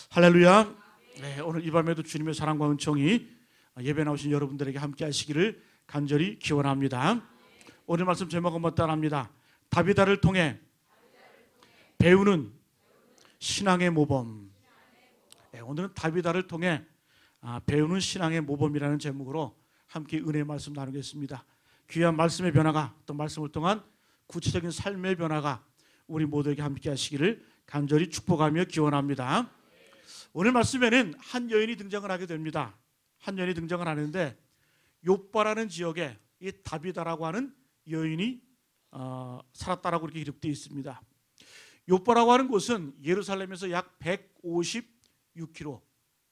할렐루야. 네, 오늘 이 밤에도 주님의 사랑과 은총이 예배 나오신 여러분들에게 함께 하시기를 간절히 기원합니다. 오늘 말씀 제목은 뭐다랍니다. 다비다를 통해 배우는 신앙의 모범. 네, 오늘은 다비다를 통해 배우는 신앙의 모범이라는 제목으로 함께 은혜의 말씀 나누겠습니다. 귀한 말씀의 변화가, 또 말씀을 통한 구체적인 삶의 변화가 우리 모두에게 함께 하시기를 간절히 축복하며 기원합니다. 오늘 말씀에는 한 여인이 등장을 하게 됩니다. 한 여인이 등장을 하는데 욥바라는 지역에 이 다비다라고 하는 여인이 살았다라고 이렇게 기록되어 있습니다. 욥바라고 하는 곳은 예루살렘에서 약 156km,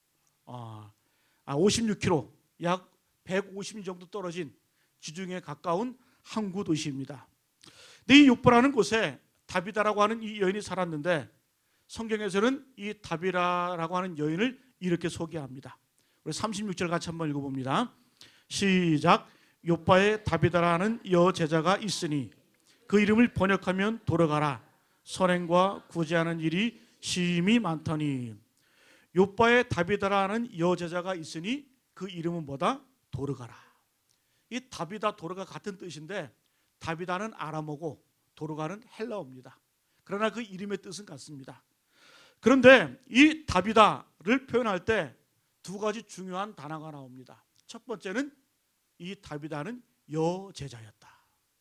56km, 약 150리 정도 떨어진 지중해에 가까운 항구 도시입니다. 근데 이 욥바라는 곳에 다비다라고 하는 이 여인이 살았는데 성경에서는 이 다비다라고 하는 여인을 이렇게 소개합니다. 우리 36절 같이 한번 읽어봅니다. 시작. 욥바에 다비다라는 여제자가 있으니 그 이름을 번역하면 돌아가라. 선행과 구제하는 일이 심히 많더니. 욥바에 다비다라는 여제자가 있으니 그 이름은 뭐다? 도르가라. 이 다비다 도르가 같은 뜻인데 다비다는 아람어고 도르가는 헬라어입니다. 그러나 그 이름의 뜻은 같습니다. 그런데 이 다비다를 표현할 때 두 가지 중요한 단어가 나옵니다. 첫 번째는 이 다비다는 여제자였다.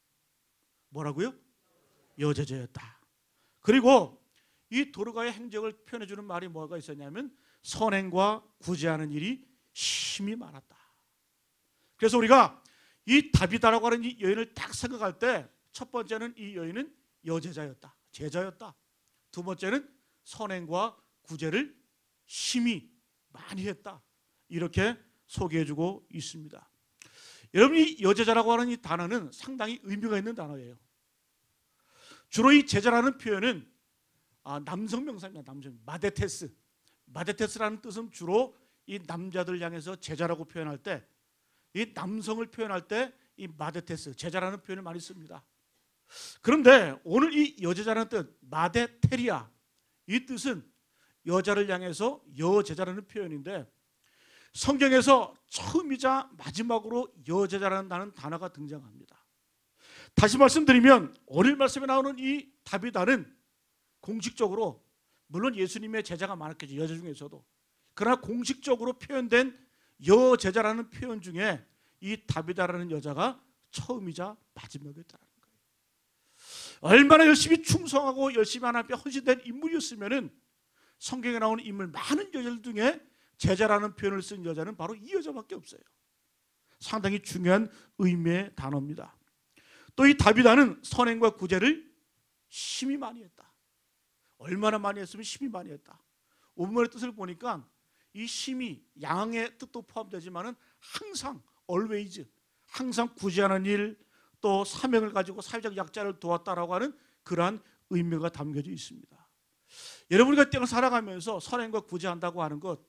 뭐라고요? 여제자였다. 그리고 이 도르가의 행적을 표현해주는 말이 뭐가 있었냐면 선행과 구제하는 일이 심히 많았다. 그래서 우리가 이 다비다라고 하는 이 여인을 딱 생각할 때 첫 번째는 이 여인은 여제자였다. 제자였다. 두 번째는 선행과 구제를 심히 많이 했다. 이렇게 소개해주고 있습니다. 여러분, 이 여제자라고 하는 이 단어는 상당히 의미가 있는 단어예요. 주로 이 제자라는 표현은 남성 명사입니다. 남성. 마데테스. 마데테스라는 뜻은 주로 이 남자들 향해서 제자라고 표현할 때, 이 남성을 표현할 때 이 마데테스, 제자라는 표현을 많이 씁니다. 그런데 오늘 이 여제자라는 뜻, 마데테리아, 이 뜻은 여자를 향해서 여제자라는 표현인데 성경에서 처음이자 마지막으로 여제자라는 단어가 등장합니다. 다시 말씀드리면 오늘 말씀에 나오는 이 다비다는 공식적으로, 물론 예수님의 제자가 많았겠죠, 여자 중에서도. 그러나 공식적으로 표현된 여제자라는 표현 중에 이 다비다라는 여자가 처음이자 마지막이었다는 거예요. 얼마나 열심히 충성하고 열심히 하나님 앞에 헌신된 인물이었으면 성경에 나오는 인물 많은 여자들 중에 제자라는 표현을 쓴 여자는 바로 이 여자밖에 없어요. 상당히 중요한 의미의 단어입니다. 또 이 다비다는 선행과 구제를 심히 많이 했다. 얼마나 많이 했으면 심히 많이 했다. 원문의 뜻을 보니까 이 심히 양의 뜻도 포함되지만은 항상 always, 항상 구제하는 일, 또 사명을 가지고 사회적 약자를 도왔다라고 하는 그러한 의미가 담겨져 있습니다. 여러분이 그 땅을 살아가면서 선행과 구제한다고 하는 것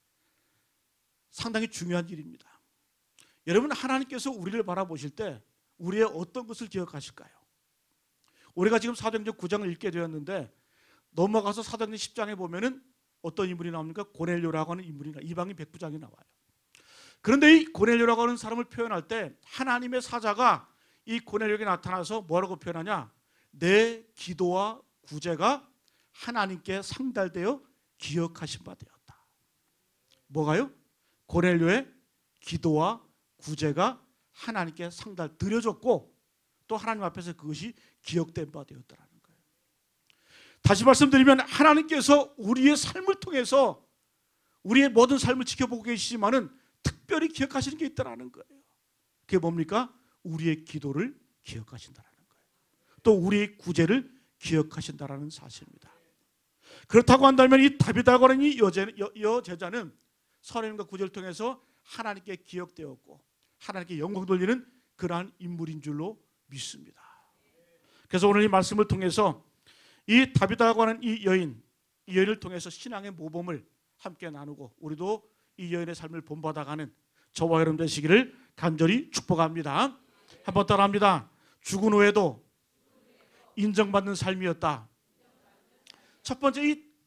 상당히 중요한 일입니다. 여러분, 하나님께서 우리를 바라보실 때 우리의 어떤 것을 기억하실까요? 우리가 지금 사도행전 9장을 읽게 되었는데 넘어가서 사도행전 10장에 보면은 어떤 인물이 나옵니까? 고넬료라고 하는 인물이 이방인 백부장이 나와요. 그런데 이 고넬료라고 하는 사람을 표현할 때 하나님의 사자가 이 고넬료에게 나타나서 뭐라고 표현하냐? 내 기도와 구제가 하나님께 상달되어 기억하신 바 되었다. 뭐가요? 고넬료의 기도와 구제가 하나님께 드려졌고 또 하나님 앞에서 그것이 기억된 바 되었다는 거예요. 다시 말씀드리면 하나님께서 우리의 삶을 통해서 우리의 모든 삶을 지켜보고 계시지만은 특별히 기억하시는 게 있다는 거예요. 그게 뭡니까? 우리의 기도를 기억하신다는 거예요. 또 우리의 구제를 기억하신다는 사실입니다. 그렇다고 한다면 이 다비다라고 하는 이 여제자는 선행과 구제를 통해서 하나님께 기억되었고 하나님께 영광 돌리는 그러한 인물인 줄로 믿습니다. 그래서 오늘 이 말씀을 통해서 이 다비다라고 하는 이 여인을 통해서 신앙의 모범을 함께 나누고 우리도 이 여인의 삶을 본받아가는 저와 여러분 되시기를 간절히 축복합니다. 한번 따라합니다. 죽은 후에도 인정받는 삶이었다. 첫 번째, 이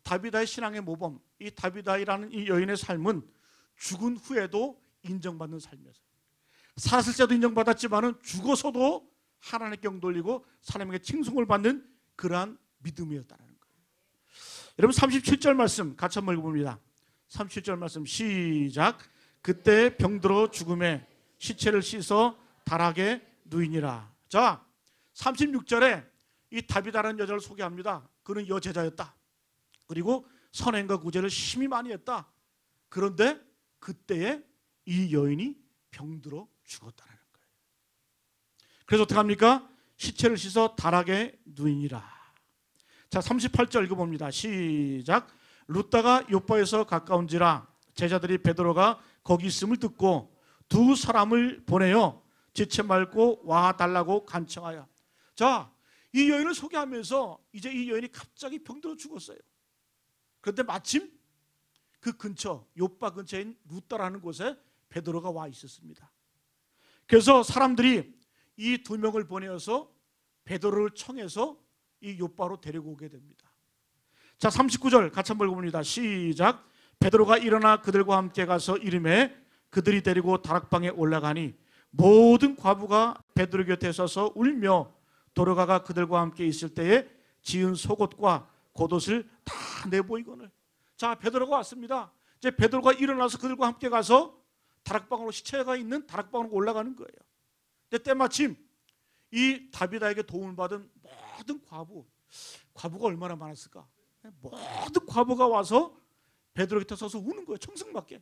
다비다의 신앙의 모범, 이 다비다이라는 이 여인의 삶은 죽은 후에도 인정받는 삶이었어요. 살았을 때도 인정받았지만은 죽어서도 하나님께 영 돌리고 사람에게 칭송을 받는 그러한 믿음이었다는 거예요. 여러분 37절 말씀 같이 한번 읽어봅니다. 37절 말씀 시작. 그때 병들어 죽음에 시체를 씻어 다락에 누이니라. 자, 36절에 이 다비다라는 여자를 소개합니다. 그는 여제자였다. 그리고 선행과 구제를 심히 많이 했다. 그런데 그때에 이 여인이 병들어 죽었다는 거예요. 그래서 어떻게 합니까? 시체를 씻어 다락에 누이니라. 자, 38절 읽어봅니다. 시작. 룻다가 요바에서 가까운지라 제자들이 베드로가 거기 있음을 듣고 두 사람을 보내어 지체 말고 와달라고 간청하여. 자, 이 여인을 소개하면서 이제 이 여인이 갑자기 병들어 죽었어요. 그런데 마침 그 근처 요바 근처인 룻다라는 곳에 베드로가 와 있었습니다. 그래서 사람들이 이 두 명을 보내어서 베드로를 청해서 이 요바로 데리고 오게 됩니다. 자, 39절 같이 한번 읽어봅니다. 시작. 베드로가 일어나 그들과 함께 가서 이름에 그들이 데리고 다락방에 올라가니 모든 과부가 베드로 곁에 서서 울며 도로가가 그들과 함께 있을 때에 지은 속옷과 겉옷을 다 내보이거늘. 자, 베드로가 왔습니다. 이제 베드로가 일어나서 그들과 함께 가서 다락방으로 시체가 있는 다락방으로 올라가는 거예요. 근데 때마침 이 다비다에게 도움을 받은 모든 과부가 얼마나 많았을까? 모든 과부가 와서 베드로 곁에 서서 우는 거예요. 청승맞게.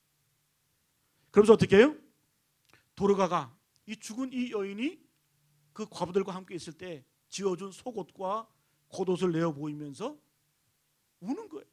그러면서 어떻게 해요? 도르가가 이 죽은 이 여인이 그 과부들과 함께 있을 때 지어준 속옷과 겉옷을 내어 보이면서 우는 거예요.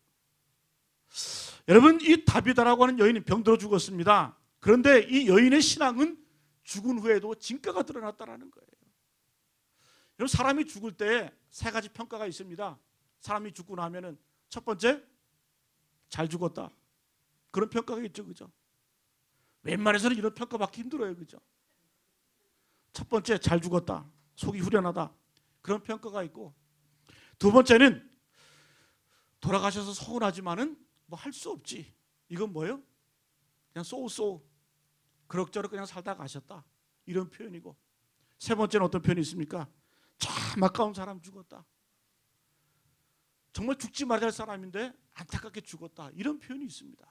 여러분, 이 다비다라고 하는 여인이 병들어 죽었습니다. 그런데 이 여인의 신앙은 죽은 후에도 진가가 드러났다는 거예요. 여러분, 사람이 죽을 때 세 가지 평가가 있습니다. 사람이 죽고 나면은 첫 번째, 잘 죽었다. 그런 평가가 있죠, 그죠? 웬만해서는 이런 평가 받기 힘들어요, 그죠? 첫 번째, 잘 죽었다. 속이 후련하다. 그런 평가가 있고, 두 번째는 돌아가셔서 서운하지만은 뭐 할 수 없지. 이건 뭐예요? 그냥 쏘 그럭저럭 그냥 살다 가셨다. 이런 표현이고, 세 번째는 어떤 표현이 있습니까? 참 아까운 사람 죽었다. 정말 죽지 말아야 할 사람인데 안타깝게 죽었다. 이런 표현이 있습니다.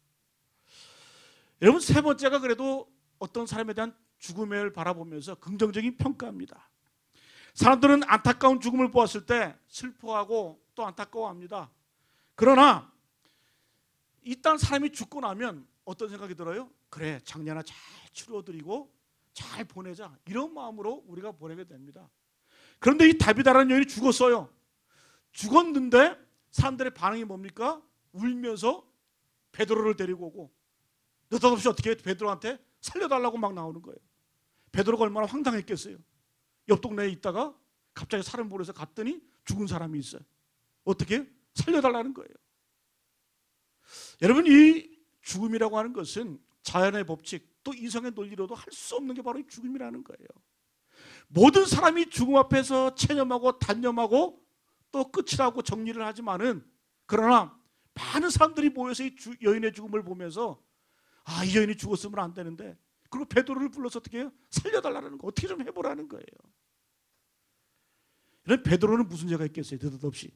여러분, 세 번째가 그래도 어떤 사람에 대한 죽음을 바라보면서 긍정적인 평가입니다. 사람들은 안타까운 죽음을 보았을 때 슬퍼하고 또 안타까워합니다. 그러나 일단 사람이 죽고 나면 어떤 생각이 들어요? 그래, 장례 하나 잘 치러드리고 잘 보내자. 이런 마음으로 우리가 보내게 됩니다. 그런데 이 다비다라는 여인이 죽었어요. 죽었는데 사람들의 반응이 뭡니까? 울면서 베드로를 데리고 오고, 느닷없이 어떻게 베드로한테 살려달라고 막 나오는 거예요. 베드로가 얼마나 황당했겠어요. 옆 동네에 있다가 갑자기 사람 보내서 갔더니 죽은 사람이 있어요. 어떻게? 살려달라는 거예요. 여러분, 이 죽음이라고 하는 것은 자연의 법칙 또 이성의 논리로도 할 수 없는 게 바로 이 죽음이라는 거예요. 모든 사람이 죽음 앞에서 체념하고 단념하고 또 끝이라고 정리를 하지만은, 그러나 많은 사람들이 모여서 이 여인의 죽음을 보면서 아, 이 여인이 죽었으면 안 되는데, 그리고 베드로를 불러서 어떻게 해요? 살려달라는 거, 어떻게 좀 해보라는 거예요. 이런 베드로는 무슨 죄가 있겠어요? 느닷없이.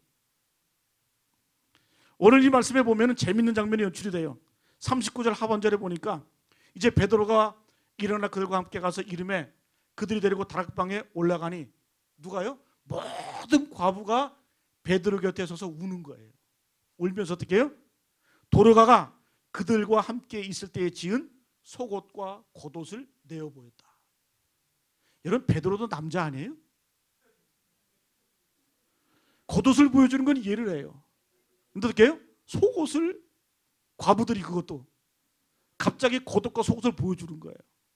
오늘 이 말씀에 보면 재밌는 장면이 연출이 돼요. 39절 하반절에 보니까 이제 베드로가 일어나 그들과 함께 가서 이름에 그들이 데리고 다락방에 올라가니, 누가요? 모든 과부가 베드로 곁에 서서 우는 거예요. 울면서 어떻게 해요? 도르가가 그들과 함께 있을 때에 지은 속옷과 겉옷을 내어 보였다. 여러분, 베드로도 남자 아니에요? 겉옷을 보여주는 건 이해를 해요. 근데 어떻게 해요? 속옷을, 과부들이 그것도 갑자기 겉옷과 속옷을 보여주는 거예요.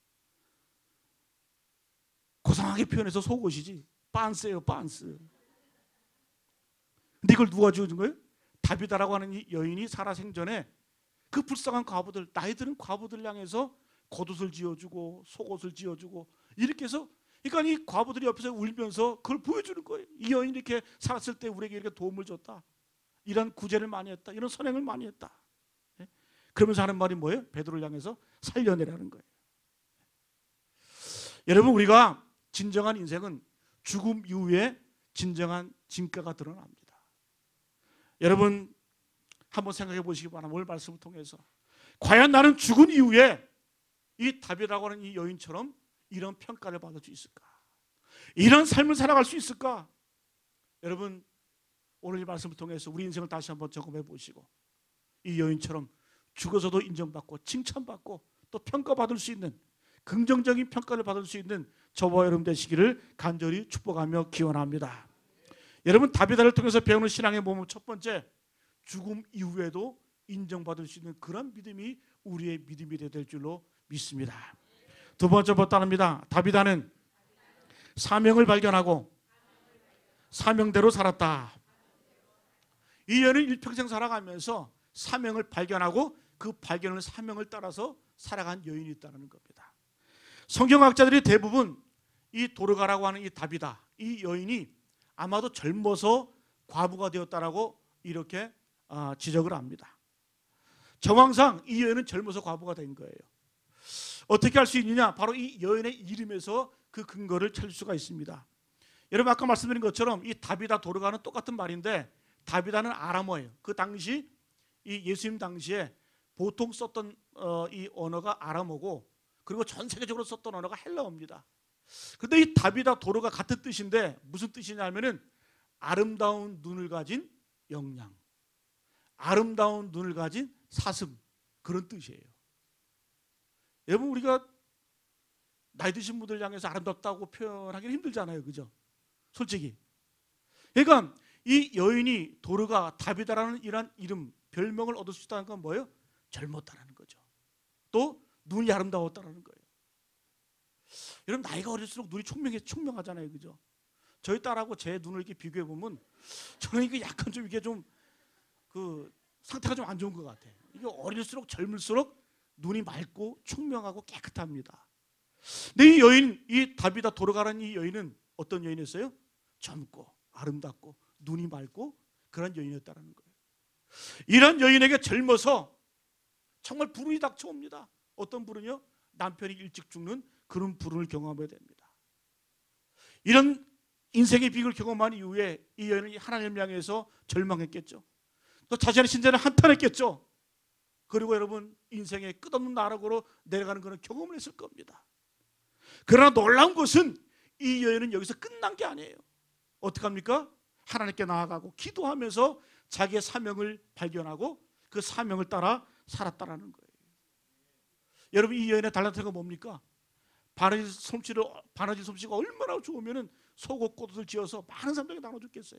고상하게 표현해서 속옷이지 빤스예요, 빤스. 근데 이걸 누가 지어준 거예요? 다비다라고 하는 이 여인이 살아생전에 그 불쌍한 과부들, 나이 드는 과부들 향해서 겉옷을 지어주고 속옷을 지어주고 이렇게 해서, 그러니까 이 과부들이 옆에서 울면서 그걸 보여주는 거예요. 이 여인이 이렇게 살았을 때 우리에게 이렇게 도움을 줬다. 이런 구제를 많이 했다. 이런 선행을 많이 했다. 그러면서 하는 말이 뭐예요? 베드로를 향해서 살려내라는 거예요. 여러분, 우리가 진정한 인생은 죽음 이후에 진정한 진가가 드러납니다. 여러분 한번 생각해 보시기 바랍니다. 오늘 말씀을 통해서 과연 나는 죽은 이후에 이 다윗이라고 하는 이 여인처럼 이런 평가를 받을 수 있을까? 이런 삶을 살아갈 수 있을까? 여러분 오늘 이 말씀을 통해서 우리 인생을 다시 한번 점검해 보시고 이 여인처럼 죽어서도 인정받고 칭찬받고 또 평가받을 수 있는 긍정적인 평가를 받을 수 있는 저와 여러분 되시기를 간절히 축복하며 기원합니다. 여러분 다윗을 통해서 배우는 신앙의 모범 첫 번째, 죽음 이후에도 인정받을 수 있는 그런 믿음이 우리의 믿음이 될 줄로 믿습니다. 두 번째 보따릅니다. 다윗은 사명을 발견하고 사명대로 살았다. 이 여인은 일평생 살아가면서 사명을 발견하고 그 발견을 사명을 따라서 살아간 여인이 있다는 겁니다. 성경학자들이 대부분 이 도르가라고 하는 이 다윗아, 이 여인이 아마도 젊어서 과부가 되었다라고 이렇게 지적을 합니다. 정황상 이 여인은 젊어서 과부가 된 거예요. 어떻게 할 수 있느냐? 바로 이 여인의 이름에서 그 근거를 찾을 수가 있습니다. 여러분 아까 말씀드린 것처럼 이 다윗아 도르가는 똑같은 말인데 다윗아는 아람어예요. 그 당시 이 예수님 당시에 보통 썼던 이 언어가 아람어고 그리고 전 세계적으로 썼던 언어가 헬라어입니다. 그런데 이 다윗아 도르가 같은 뜻인데 무슨 뜻이냐면은 아름다운 눈을 가진 영양, 아름다운 눈을 가진 사슴, 그런 뜻이에요. 여러분 우리가 나이 드신 분들 향해서 아름답다고 표현하기는 힘들잖아요, 그죠? 솔직히. 그러니까 이 여인이 도르가 다윗아라는 이런 이름, 별명을 얻을 수 있다는 건 뭐예요? 젊었다는 거죠. 또 눈이 아름다웠다는 거예요. 여러분 나이가 어릴수록 눈이 총명하잖아요, 그죠? 저희 딸하고 제 눈을 이렇게 비교해 보면 저는 이게 약간 좀 이게 좀 그 상태가 좀 안 좋은 것 같아요. 이게 어릴수록 젊을수록 눈이 맑고 총명하고 깨끗합니다. 근데 이 여인, 이 다윗아 도르가라는 이 여인은 어떤 여인이었어요? 젊고 아름답고 눈이 맑고 그런 여인이었다는 거예요. 이런 여인에게 젊어서 정말 불운이 닥쳐옵니다. 어떤 불운이요? 남편이 일찍 죽는 그런 불운을 경험하게 됩니다. 이런 인생의 비극을 경험한 이후에 이 여인은 하나님을 향해서 절망했겠죠. 또 자신의 신장을 한탄했겠죠. 그리고 여러분 인생의 끝없는 나락으로 내려가는 그런 경험을 했을 겁니다. 그러나 놀라운 것은 이 여인은 여기서 끝난 게 아니에요. 어떻게 합니까? 하나님께 나아가고 기도하면서 자기의 사명을 발견하고 그 사명을 따라 살았다라는 거예요. 여러분 이 여인의 달란트가 뭡니까? 바느질 솜씨가 얼마나 좋으면 속옷 꽃옷을 지어서 많은 사람들에게 나눠줬겠어요.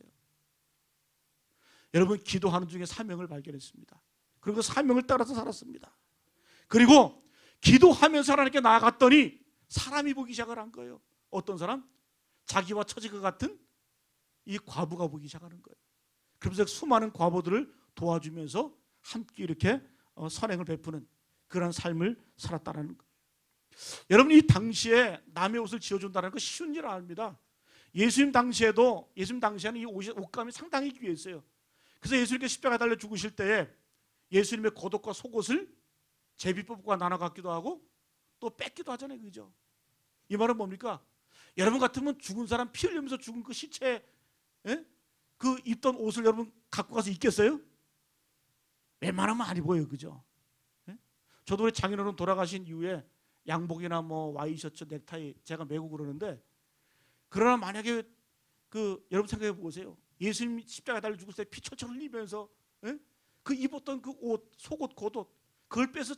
여러분 기도하는 중에 사명을 발견했습니다. 그리고 사명을 따라서 살았습니다. 그리고 기도하면서 하나님께 나아갔더니 사람이 보기 시작을 한 거예요. 어떤 사람? 자기와 처지가 같은 이 과부가 보기 시작하는 거예요. 그러면서 수많은 과부들을 도와주면서 함께 이렇게 선행을 베푸는 그런 삶을 살았다는 거예요. 여러분 이 당시에 남의 옷을 지어준다는 거 쉬운 일 아닙니다. 예수님 당시에는 이 옷감이 상당히 귀했어요. 그래서 예수님께 십자가에 달려 죽으실 때에 예수님의 겉옷과 속옷을 제비뽑과 나눠 갖기도 하고 또 뺏기도 하잖아요, 그죠? 이 말은 뭡니까? 여러분 같으면 죽은 사람 피 흘리면서 죽은 그 시체, 그 입던 옷을 여러분 갖고 가서 입겠어요? 웬만하면 안 입어요, 그죠? 저도 우리 장인어른 돌아가신 이후에 양복이나 뭐 와이셔츠, 넥타이 제가 메고 그러는데, 그러나 만약에 여러분 생각해 보세요. 예수님 십자가에 달려 죽을 때 피 철철 흘리면서 그 입었던 그 옷, 속옷, 겉옷 그걸 빼서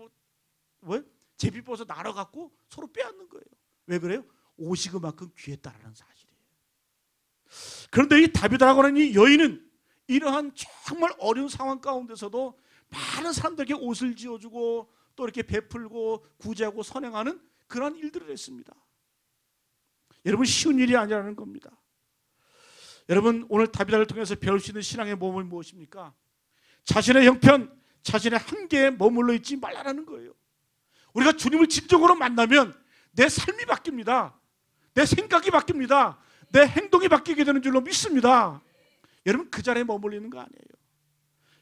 제비뽑아서 나눠 갖고 서로 빼앗는 거예요. 왜 그래요? 옷이 그만큼 귀했다라는 사실이에요. 그런데 이 다윗이라고 하는 이 여인은 이러한 정말 어려운 상황 가운데서도 많은 사람들에게 옷을 지어주고 또 이렇게 베풀고 구제하고 선행하는 그런 일들을 했습니다. 여러분 쉬운 일이 아니라는 겁니다. 여러분 오늘 다윗을 통해서 배울 수 있는 신앙의 모범은 무엇입니까? 자신의 형편, 자신의 한계에 머물러 있지 말라는 거예요. 우리가 주님을 진정으로 만나면 내 삶이 바뀝니다. 내 생각이 바뀝니다. 내 행동이 바뀌게 되는 줄로 믿습니다. 여러분 그 자리에 머물러 있는 거 아니에요.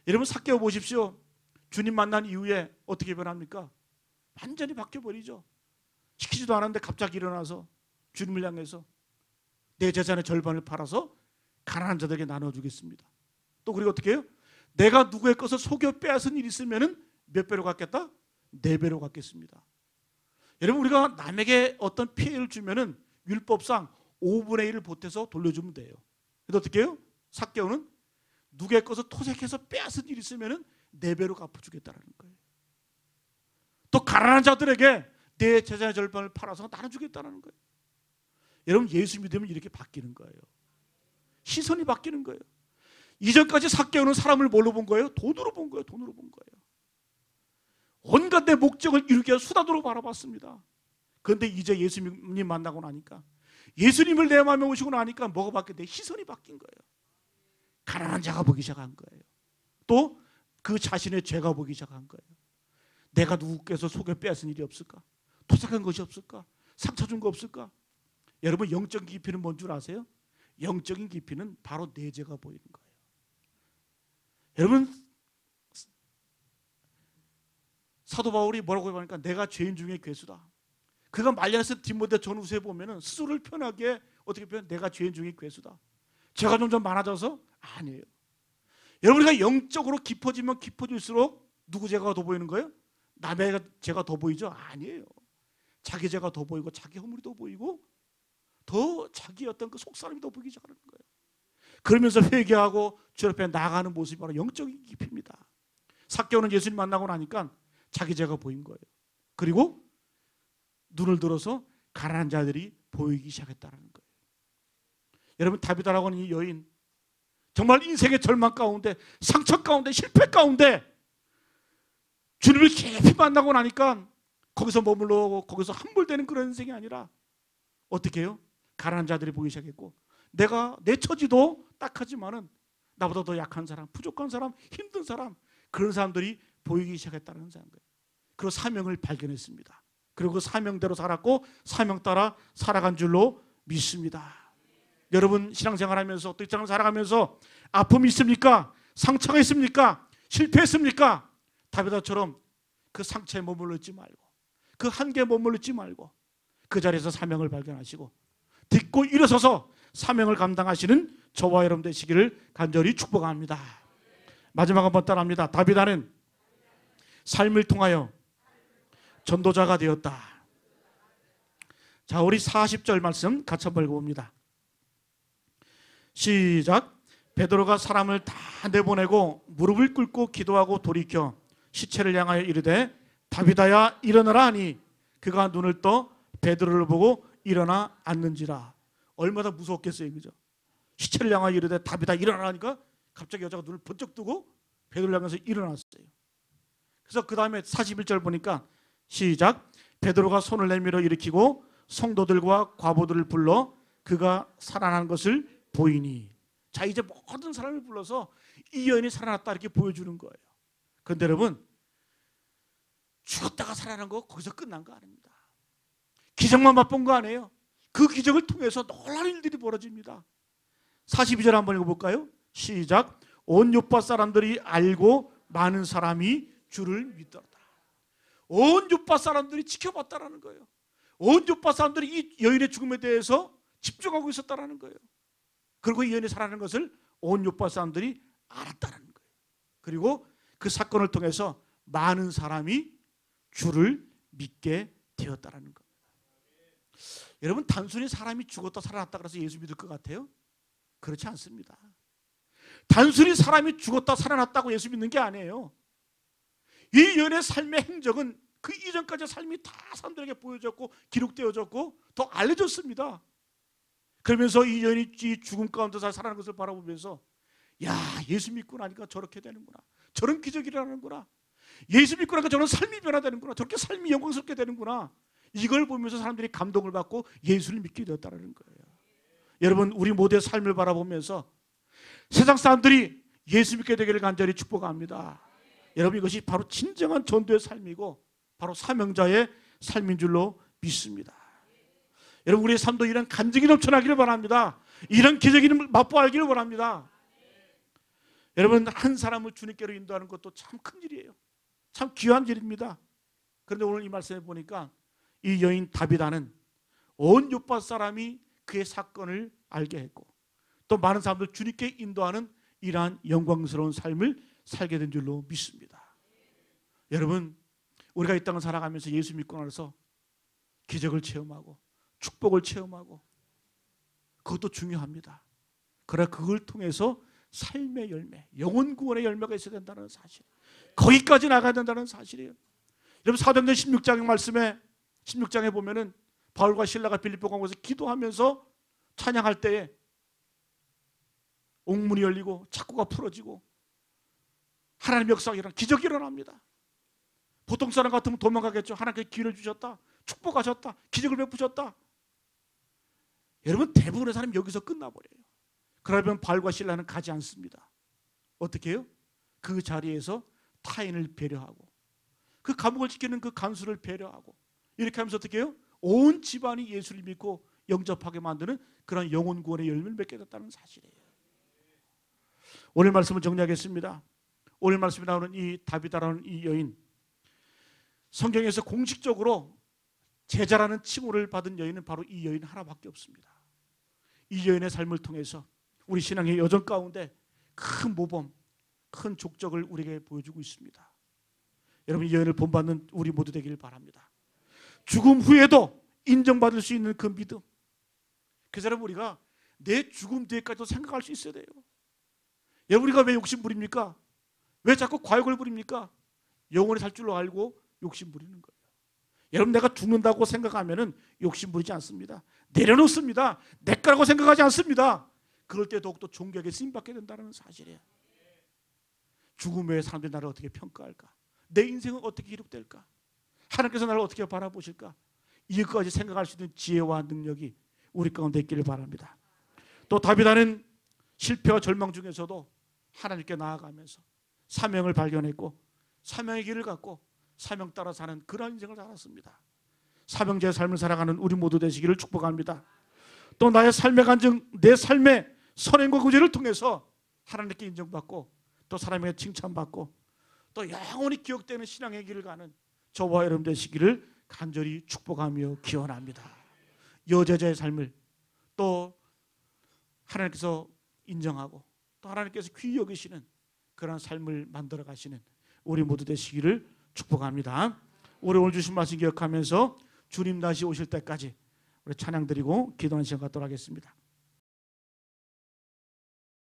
여러분 삭개오 보십시오. 주님 만난 이후에 어떻게 변합니까? 완전히 바뀌어버리죠. 시키지도 않았는데 갑자기 일어나서 주님을 향해서 내 재산의 절반을 팔아서 가난한 자들에게 나눠주겠습니다. 또 그리고 어떻게 해요? 내가 누구의 것을 속여 빼앗은 일이 있으면 몇 배로 갚겠다? 4배로 갚겠습니다. 여러분 우리가 남에게 어떤 피해를 주면은 율법상 5분의 1을 보태서 돌려주면 돼요. 그래서 어떻게 해요? 삭개오는 누구의 것을 토색해서 빼앗은 일이 있으면 4배로 갚아주겠다는 거예요. 또 가난한 자들에게 내 재산의 절반을 팔아서 나눠주겠다는 거예요. 여러분 예수 믿으면 이렇게 바뀌는 거예요. 시선이 바뀌는 거예요. 이전까지 삭개오는 사람을 뭘로 본 거예요? 돈으로 본 거예요. 돈으로 본 거예요. 온갖 내 목적을 이루기 위해 수단으로 바라봤습니다. 그런데 이제 예수님 만나고 나니까, 예수님을 내 마음에 오시고 나니까 뭐가 바뀌었대? 시선이 바뀐 거예요. 가난한 자가 보기 시작한 거예요. 또 그 자신의 죄가 보기 시작한 거예요. 내가 누구께서 속여 빼앗은 일이 없을까? 토삭한 것이 없을까? 상처 준 거 없을까? 여러분 영적인 깊이는 뭔 줄 아세요? 영적인 깊이는 바로 내 죄가 보이는 거예요. 여러분 사도 바울이 뭐라고 하니까 내가 죄인 중에 괴수다. 그가 말려서 디모데 전후서에 보면은 스스로를 편하게 어떻게 표현? 내가 죄인 중에 괴수다. 죄가 점점 많아져서 아니에요. 여러분 우리가 영적으로 깊어지면 깊어질수록 누구 죄가 더 보이는 거예요? 남의 죄가 더 보이죠? 아니에요. 자기 죄가 더 보이고 자기 허물이 더 보이고 더 자기 어떤 그 속사람이 더 보이기 시작하는 거예요. 그러면서 회개하고 주 앞에 나아가는 모습이 바로 영적인 깊이입니다. 삭개오는 예수님 만나고 나니까 자기 죄가 보인 거예요. 그리고 눈을 들어서 가난한 자들이 보이기 시작했다는 거예요. 여러분 다비다라고 하는 이 여인, 정말 인생의 절망 가운데, 상처 가운데, 실패 가운데 주님을 깊이 만나고 나니까 거기서 머물러 거기서 함몰되는 그런 인생이 아니라 어떻게 해요? 가난한 자들이 보이기 시작했고, 내가 내 처지도 딱하지만은 나보다 더 약한 사람, 부족한 사람, 힘든 사람, 그런 사람들이 보이기 시작했다는 거예요. 그리고 사명을 발견했습니다. 그리고 그 사명대로 살았고 사명 따라 살아간 줄로 믿습니다. 여러분 신앙생활하면서 또 일상을 살아가면서 아픔이 있습니까? 상처가 있습니까? 실패했습니까? 다비다처럼 그 상처에 머물러 있지 말고, 그 한계에 머물러 있지 말고 그 자리에서 사명을 발견하시고 딛고 일어서서 사명을 감당하시는 저와 여러분 되시기를 간절히 축복합니다. 마지막 한번 따라합니다. 다비다는 삶을 통하여 전도자가 되었다. 자, 우리 40절 말씀 같이 한번 읽어봅니다. 시작. 베드로가 사람을 다 내보내고 무릎을 꿇고 기도하고 돌이켜 시체를 향하여 이르되 다비다야 일어나라 하니 그가 눈을 떠 베드로를 보고 일어나 앉는지라. 얼마나 무서웠겠어요, 그죠? 시체를 향하여 이르되 다비다 일어나라 하니까 갑자기 여자가 눈을 번쩍 뜨고 베드로를 향해서 일어났어요. 그래서 그 다음에 41절 보니까 시작. 베드로가 손을 내밀어 일으키고 성도들과 과부들을 불러 그가 살아난 것을 보이니. 자, 이제 모든 사람을 불러서 이 여인이 살아났다 이렇게 보여주는 거예요. 그런데 여러분 죽었다가 살아난 거 거기서 끝난 거 아닙니다. 기적만 맛본 거 아니에요. 그 기적을 통해서 놀라운 일들이 벌어집니다. 42절 한번 읽어볼까요? 시작. 온 요파 사람들이 알고 많은 사람이 주를 믿더라. 온 요파 사람들이 지켜봤다라는 거예요. 온 요파 사람들이 이 여인의 죽음에 대해서 집중하고 있었다라는 거예요. 그리고 이 여인이 살아나는 것을 온 요파 사람들이 알았다는 거예요. 그리고 그 사건을 통해서 많은 사람이 주를 믿게 되었다는 겁니다. 여러분 단순히 사람이 죽었다 살아났다 그래서 예수 믿을 것 같아요? 그렇지 않습니다. 단순히 사람이 죽었다 살아났다고 예수 믿는 게 아니에요. 이 여인의 삶의 행적은 그 이전까지의 삶이 다 사람들에게 보여졌고 기록되어졌고 더 알려졌습니다. 그러면서 이 여인이 죽음 가운데서 살아나는 것을 바라보면서 야, 예수 믿고 나니까 저렇게 되는구나, 저런 기적이 일어나는구나, 예수 믿고 나니까 저런 삶이 변화되는구나, 저렇게 삶이 영광스럽게 되는구나, 이걸 보면서 사람들이 감동을 받고 예수를 믿게 되었다는 거예요. 여러분 우리 모두의 삶을 바라보면서 세상 사람들이 예수 믿게 되기를 간절히 축복합니다. 여러분 이것이 바로 진정한 전도의 삶이고 바로 사명자의 삶인 줄로 믿습니다. 여러분 우리의 삶도 이런 간증이 넘쳐나기를 바랍니다. 이런 기적이 맛보아하기를 바랍니다. 여러분, 한 사람을 주님께로 인도하는 것도 참 큰 일이에요. 참 귀한 일입니다. 그런데 오늘 이 말씀에 보니까 이 여인 다비다는 온 요파 사람이 그의 사건을 알게 했고 또 많은 사람들 주님께 인도하는 이러한 영광스러운 삶을 살게 된 줄로 믿습니다. 여러분, 우리가 이 땅을 살아가면서 예수 믿고 나서 기적을 체험하고 축복을 체험하고 그것도 중요합니다. 그러나 그걸 통해서 삶의 열매, 영혼 구원의 열매가 있어야 된다는 사실, 거기까지 나가야 된다는 사실이에요. 여러분, 사도행전 16장 말씀에 16장에 보면은 바울과 실라가 빌립보 광고에서 기도하면서 찬양할 때에 옥문이 열리고 착고가 풀어지고 하나님의 역사가 일어나 기적이 일어납니다. 보통 사람 같으면 도망가겠죠. 하나님께 기회를 주셨다, 축복하셨다, 기적을 베푸셨다. 여러분, 대부분의 사람이 여기서 끝나버려요. 그러면 바울과 실라는 가지 않습니다. 어떻게 해요? 그 자리에서 타인을 배려하고 그 감옥을 지키는 그 간수를 배려하고 이렇게 하면서 어떻게 해요? 온 집안이 예수를 믿고 영접하게 만드는 그런 영혼 구원의 열매를 맺게 됐다는 사실이에요. 오늘 말씀을 정리하겠습니다. 오늘 말씀에 나오는 이 다비다라는 이 여인, 성경에서 공식적으로 제자라는 칭호를 받은 여인은 바로 이 여인 하나밖에 없습니다. 이 여인의 삶을 통해서 우리 신앙의 여정 가운데 큰 모범, 큰 족적을 우리에게 보여주고 있습니다. 여러분, 이 여인을 본받는 우리 모두 되기를 바랍니다. 죽음 후에도 인정받을 수 있는 그 믿음, 그 사람 우리가 내 죽음 뒤에까지도 생각할 수 있어야 돼요. 여러분, 우리가 왜 욕심 부립니까? 왜 자꾸 과욕을 부립니까? 영원히 살 줄로 알고 욕심 부리는 거예요. 여러분, 내가 죽는다고 생각하면 욕심 부리지 않습니다. 내려놓습니다. 내 거라고 생각하지 않습니다. 그럴 때 더욱더 존귀하게 쓰임받게 된다는 사실이에요. 죽음 후에 사람들이 나를 어떻게 평가할까? 내 인생은 어떻게 기록될까? 하나님께서 나를 어떻게 바라보실까? 이것까지 생각할 수 있는 지혜와 능력이 우리 가운데 있기를 바랍니다. 또 다비다는 실패와 절망 중에서도 하나님께 나아가면서 사명을 발견했고 사명의 길을 갖고 사명 따라 사는 그런 인생을 살았습니다. 사명자의 삶을 살아가는 우리 모두 되시기를 축복합니다. 또 나의 삶의 간증, 내 삶의 선행과 구제를 통해서 하나님께 인정받고 또 사람에게 칭찬받고 또 영원히 기억되는 신앙의 길을 가는 저와 여러분 되시기를 간절히 축복하며 기원합니다. 여제자의 삶을 또 하나님께서 인정하고 또 하나님께서 귀히 여기시는 그런 삶을 만들어 가시는 우리 모두 되시기를 축복합니다. 우리 오늘 주신 말씀 기억하면서 주님 다시 오실 때까지 우리 찬양 드리고 기도하는 시간 갖도록 하겠습니다.